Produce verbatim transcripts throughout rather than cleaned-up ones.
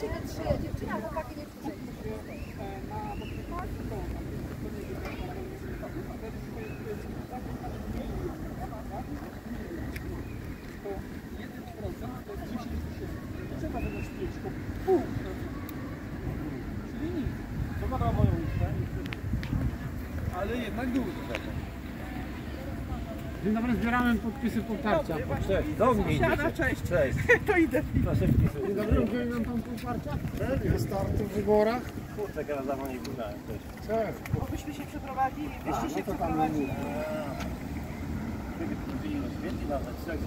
Dziewczyny trzy, dziewczyny, a chłopaki nie przyjdzie. Czyli nic. To ma moją listę, ale jednak dużo. Dzień dobry, zbieramy podpisy poparcia. Cześć, do mnie idzie. Cześć. Cześć. To idę. Proszę wpisuj. Dzień dobry, udzieli nam pan poparcia? Do startu w wyborach. Kurczę, teraz dawno nie wyglądałem też. Cześć. Bo byśmy się przeprowadzili, A, wyście no się to tam przeprowadzili. Kiedy to nie rozwiedzi nawet, trzech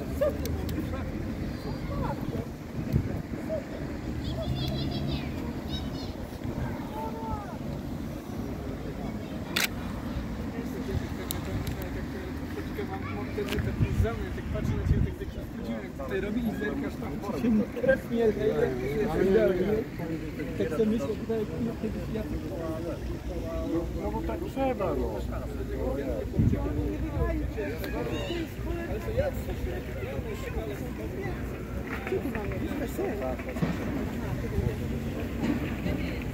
Tak patrzę na ciebie, tak się spóźniłem, jak tutaj robili zerkasz tam, czy się krew nie tak sobie myślę, tutaj kiedyś ja... No bo tak trzeba, no. Ale to ja Co tu mamy? Wesoło.